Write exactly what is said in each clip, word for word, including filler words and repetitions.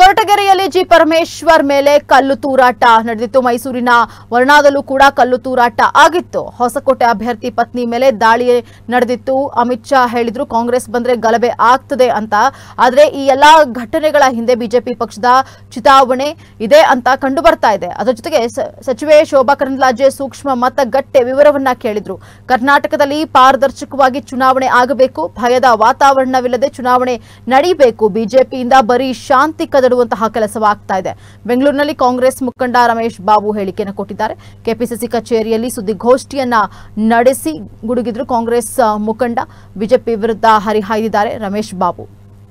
ಕೊರಟಗೆರೆಯಲ್ಲಿ G Parameshwar ಮೇಲೆ ಕಲ್ಲು ತೂರಾಟ ನಡೆದಿತ್ತು. ಮೈಸೂರಿನ ವರ್ಣಾದಲ್ಲೂ ಕೂಡ ಕಲ್ಲು ತೂರಾಟ ಆಗಿತ್ತು. ಹೊಸಕೋಟೆ ಅಭ್ಯರ್ಥಿ ಪತ್ನಿ ಮೇಲೆ ದಾಳಿ ನಡೆದಿತ್ತು. ಅಮಿತ್ ಶಾ ಹೇಳಿದ್ರು ಕಾಂಗ್ರೆಸ್ ಬಂದ್ರೆ ಗಲಭೆ ಆಗ್ತದೆ ಅಂತ. ಆದ್ರೆ ಈ ಎಲ್ಲಾ ಘಟನೆಗಳ ಹಿಂದೆ ಬಿಜೆಪಿ ಪಕ್ಷದ ಚಿತಾವಣೆ ಇದೆ ಅಂತ ಕಂಡು ಬರ್ತಾ ಇದೆ. ಅದರ ಜೊತೆಗೆ ಸಚಿವೆ ಶೋಭಾ ಕರಂದ್ಲಾಜೆ ಸೂಕ್ಷ್ಮ ಮತಗಟ್ಟೆ ವಿವರವನ್ನ ಕೇಳಿದ್ರು. ಕರ್ನಾಟಕದಲ್ಲಿ ಪಾರದರ್ಶಕವಾಗಿ ಚುನಾವಣೆ ಆಗಬೇಕು, ಭಯದ ವಾತಾವರಣವಿಲ್ಲದೆ ಚುನಾವಣೆ ನಡೀಬೇಕು, ಬಿಜೆಪಿಯಿಂದ ಬರೀ ಶಾಂತಿ ಕದಡುವಂತಹ ಕೆಲಸವಾಗ್ತಾ ಇದೆ. ಬೆಂಗಳೂರಿನಲ್ಲಿ ಕಾಂಗ್ರೆಸ್ ಮುಖಂಡ ರಮೇಶ್ ಬಾಬು ಹೇಳಿಕೆಯನ್ನು ಕೊಟ್ಟಿದ್ದಾರೆ. ಕೆಪಿಸಿಸಿ ಕಚೇರಿಯಲ್ಲಿ ಸುದ್ದಿಗೋಷ್ಠಿಯನ್ನ ನಡೆಸಿ ಗುಡುಗಿದ್ರು ಕಾಂಗ್ರೆಸ್ ಮುಖಂಡ. ಬಿಜೆಪಿ ವಿರುದ್ಧ ಹರಿಹಾಯ್ದಿದ್ದಾರೆ ರಮೇಶ್ ಬಾಬು.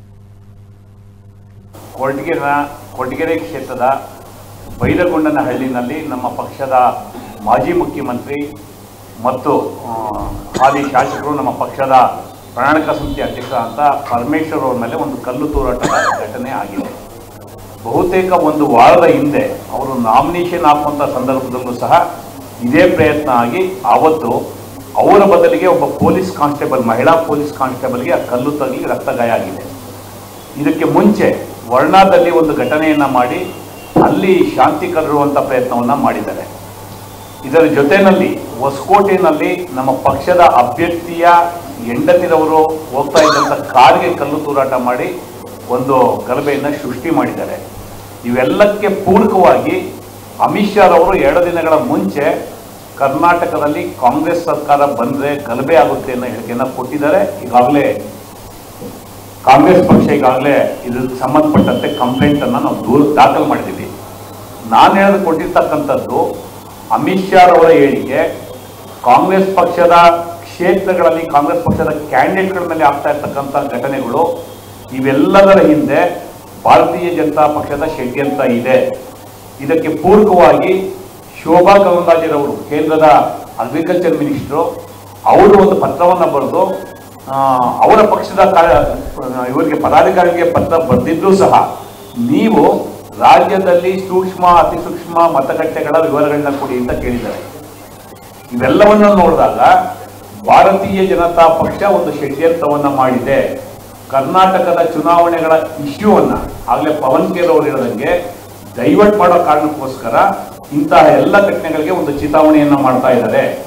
ಕೊರಟಗೆರೆ ಕ್ಷೇತ್ರದ ಬೈಲಗೊಂಡನಹಳ್ಳಿನಲ್ಲಿ ನಮ್ಮ ಪಕ್ಷದ ಮಾಜಿ ಮುಖ್ಯಮಂತ್ರಿ ಮತ್ತು ಹಾಲಿ ಶಾಸಕರು, ನಮ್ಮ ಪಕ್ಷದ ಪ್ರಣಾಳಿಕಾ ಸಮಿತಿ ಅಧ್ಯಕ್ಷ ಅಂತ ಪರಮೇಶ್ವರ್ ಅವರ ಮೇಲೆ ಒಂದು ಕಲ್ಲು ತೂರಾಟದ ಘಟನೆ ಆಗಿದೆ. ಬಹುತೇಕ ಒಂದು ವಾರದ ಹಿಂದೆ ಅವರು ನಾಮಿನೇಷನ್ ಹಾಕುವಂಥ ಸಂದರ್ಭದಲ್ಲೂ ಸಹ ಇದೇ ಪ್ರಯತ್ನ ಆಗಿ ಆವತ್ತು ಅವರ ಬದಲಿಗೆ ಒಬ್ಬ ಪೊಲೀಸ್ ಕಾನ್ಸ್ಟೇಬಲ್, ಮಹಿಳಾ ಪೊಲೀಸ್ ಕಾನ್ಸ್ಟೇಬಲ್ಗೆ ಆ ಕಲ್ಲು ತಗಲಿ ರಕ್ತಗಾಯ ಆಗಿದೆ. ಇದಕ್ಕೆ ಮುಂಚೆ ವರ್ಣಾದಲ್ಲಿ ಒಂದು ಘಟನೆಯನ್ನು ಮಾಡಿ ಅಲ್ಲಿ ಶಾಂತಿ ಕದಡುವಂಥ ಪ್ರಯತ್ನವನ್ನು ಮಾಡಿದ್ದಾರೆ. ಇದರ ಜೊತೆಯಲ್ಲಿ ಹೊಸಕೋಟೆಯಲ್ಲಿ ನಮ್ಮ ಪಕ್ಷದ ಅಭ್ಯರ್ಥಿಯ ಹೆಂಡತಿರವರು ಹೋಗ್ತಾ ಇದ್ದಂಥ ಕಾರ್ಗೆ ಕಲ್ಲು ತೂರಾಟ ಮಾಡಿ ಒಂದು ಗಲಭೆಯನ್ನು ಸೃಷ್ಟಿ ಮಾಡಿದ್ದಾರೆ. ಇವೆಲ್ಲಕ್ಕೆ ಪೂರಕವಾಗಿ ಅಮಿತ್ ಶಾ ಅವರು ಎರಡು ದಿನಗಳ ಮುಂಚೆ ಕರ್ನಾಟಕದಲ್ಲಿ ಕಾಂಗ್ರೆಸ್ ಸರ್ಕಾರ ಬಂದರೆ ಗಲಭೆ ಆಗುತ್ತೆ ಅನ್ನೋ ಹೇಳಿಕೆಯನ್ನು ಕೊಟ್ಟಿದ್ದಾರೆ. ಈಗಾಗಲೇ ಕಾಂಗ್ರೆಸ್ ಪಕ್ಷ ಈಗಾಗಲೇ ಇದಕ್ಕೆ ಸಂಬಂಧಪಟ್ಟಂತೆ ಕಂಪ್ಲೇಂಟನ್ನು ನಾವು ದೂರ ದಾಖಲು ಮಾಡಿದ್ದೀವಿ. ನಾನು ಹೇಳೋದು ಕೊಟ್ಟಿರ್ತಕ್ಕಂಥದ್ದು ಅಮಿತ್ ಶಾ ಅವರ ಹೇಳಿಕೆ ಕಾಂಗ್ರೆಸ್ ಪಕ್ಷದ ಕ್ಷೇತ್ರಗಳಲ್ಲಿ ಕಾಂಗ್ರೆಸ್ ಪಕ್ಷದ ಕ್ಯಾಂಡಿಡೇಟ್ಗಳ ಮೇಲೆ ಆಗ್ತಾ ಇರ್ತಕ್ಕಂಥ ಘಟನೆಗಳು, ಇವೆಲ್ಲದರ ಹಿಂದೆ ಭಾರತೀಯ ಜನತಾ ಪಕ್ಷದ ಷಡ್ಯಂತ್ರ ಇದೆ. ಇದಕ್ಕೆ ಪೂರಕವಾಗಿ ಶೋಭಾ ಕರಂದ್ಲಾಜೆರವರು, ಕೇಂದ್ರದ ಅಗ್ರಿಕಲ್ಚರ್ ಮಿನಿಸ್ಟ್ರು, ಅವರು ಒಂದು ಪತ್ರವನ್ನು ಬರೆದು ಅವರ ಪಕ್ಷದ ಇವರಿಗೆ ಪದಾಧಿಕಾರಿಗೆ ಪತ್ರ ಬರೆದಿದ್ರೂ ಸಹ ನೀವು ರಾಜ್ಯದಲ್ಲಿ ಸೂಕ್ಷ್ಮ ಅತಿ ಸೂಕ್ಷ್ಮ ಮತಗಟ್ಟೆಗಳ ವಿವರಗಳನ್ನ ಕೊಡಿ ಅಂತ ಕೇಳಿದ್ದಾರೆ. ಇವೆಲ್ಲವನ್ನು ನೋಡಿದಾಗ ಭಾರತೀಯ ಜನತಾ ಪಕ್ಷ ಒಂದು ಷಡ್ಯಂತ್ರವನ್ನು ಮಾಡಿದೆ. ಕರ್ನಾಟಕದ ಚುನಾವಣೆಗಳ ಇಶ್ಯೂವನ್ನು ಆಗಲೇ ಪವನ್ ಖೇರ್ ಅವರು ಹೇಳಿದಂಗೆ ಡೈವರ್ಟ್ ಮಾಡೋ ಕಾರಣಕ್ಕೋಸ್ಕರ ಇಂತಹ ಎಲ್ಲ ಘಟನೆಗಳಿಗೆ ಒಂದು ಚಿತಾವಣೆಯನ್ನು ಮಾಡ್ತಾ ಇದ್ದಾರೆ.